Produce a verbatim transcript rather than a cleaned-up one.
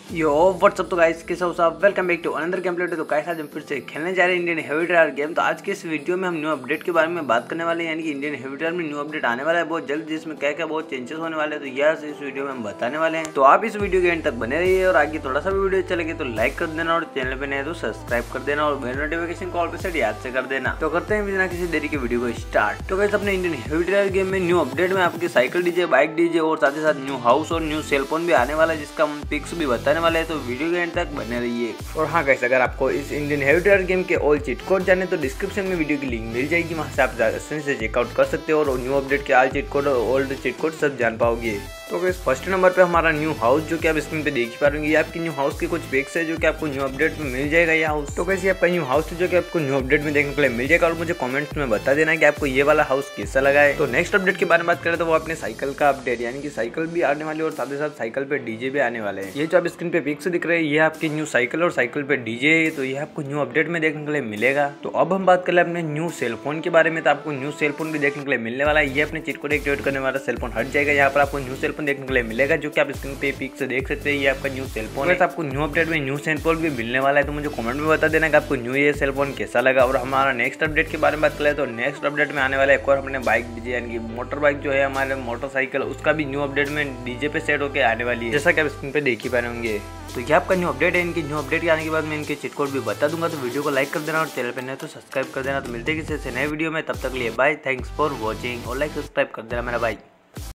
यो WhatsApp. तो guys कैसे हो सब, welcome back to another game play. तो गाइस आज हम फिर से खेलने जा रहे हैं इंडियन हेवी ड्राइवर गेम। तो आज के इस वीडियो में हम न्यू अपडेट के बारे में बात करने वाले हैं, यानी कि इंडियन हेवी ड्राइवर में न्यू अपडेट आने वाला है बहुत जल्द, जिसमें क्या क्या बहुत चेंजेस होने वाले हैं। तो यह इस वीडियो में हम बताने वाले हैं, तो आप इस वीडियो के एंड तक बने रहिए। और आगे थोड़ा सा भी वीडियो चलेगी तो लाइक कर देना, और चैनल पे नए तो सब्सक्राइब कर देना, और बेल नोटिफिकेशन कॉल पे सेट याद से कर देना। तो करते हैं बिना किसी देरी के वीडियो को स्टार्ट। तो गाइस अपने इंडियन हेवी ड्राइवर गेम में न्यू अपडेट में आपकी साइकिल डीजे, बाइक डीजे और साथ ही साथ न्यू हाउस और न्यू सेल फोन भी आने वाला है, जिसका हम पिक्स भी बताने वाले हैं। तो वीडियो के एंड तक बने रहिए। और हाँ गाइस, अगर आपको इस इंडियन हेवी ड्राइवर गेम के ऑल चीट कोड जाने तो डिस्क्रिप्शन में वीडियो की लिंक मिल जाएगी, वहां से आप आसानी से चेकआउट कर सकते हो और न्यू अपडेट के ऑल चीट कोड और ओल्ड चीट कोड सब जान पाओगे। तो गाइस फर्स्ट नंबर पे हमारा न्यू हाउस, जो कि आप स्क्रीन पे देख ही पा रहे हैं। ये आपकी न्यू हाउस के कुछ पिक्स है जो कि आपको न्यू अपडेट में मिल जाएगा ये हाउस। तो गाइस ये आपका न्यू हाउस है जो कि आपको न्यू अपडेट में देखने के लिए मिल जाएगा, और मुझे कमेंट्स में बता देना कि आपको ये वाला हाउस कैसा लगा है। तो नेक्स्ट अपडेट के बारे में बात करें तो वो अपने साइकिल का अपडेट, यानी कि साइकिल भी आने वाली है और साथ ही साथ साइकिल पे डीजे भी आने वाले हैं। ये जो आप स्क्रीन पे पिक्स दिख रहे हैं ये आपकी न्यू साइकिल और साइकिल पे डीजे, तो ये आपको न्यू अपडेट में देखने के लिए मिलेगा। तो अब हम बात कर ले अपने न्यू सेल फोन के बारे में, तो आपको न्यू सेल फोन भी देखने के लिए मिलने वाला है। ये अपने चीट कोड एक्टिवेट करने वाला सेल फोन हट जाएगा, यहाँ पर आपको न्यू सेल फोन देखने के लिए मिलेगा, जो कि आप स्क्रीन पे पिक से देख सकते हैं। ये आपका न्यू सेल फोन है। आपको न्यू अपडेट में न्यू सेल फोन भी मिलने वाला है, तो मुझे कमेंट में बता देना कि आपको न्यू ये सेल फोन कैसा लगा। और हमारा नेक्स्ट अपडेट के बारे में बात करें तो नेक्स्ट अपडेट में आने वाला है एक और अपने बाइक डीजे, यानी कि मोटर बाइक जो है हमारे मोटरसाइकिल, उसका भी न्यू अपडेट में डीजे पे सेट होकर आने वाली है, जैसा कि आप स्क्रीन पे देख ही पा रहे होंगे। तो ये आपका न्यू अपडेट है। इनकी न्यू अपडेट के आने के बाद मैं इनके चीट कोड भी बता दूंगा। तो वीडियो को लाइक कर देना और चैनल पे नए तो सब्सक्राइब कर देना। तो मिलते हैं किसी से नए वीडियो में, तब तक लिए बाय, थैंक्स फॉर वॉचिंग, और लाइक सब्सक्राइब कर देना मेरा भाई।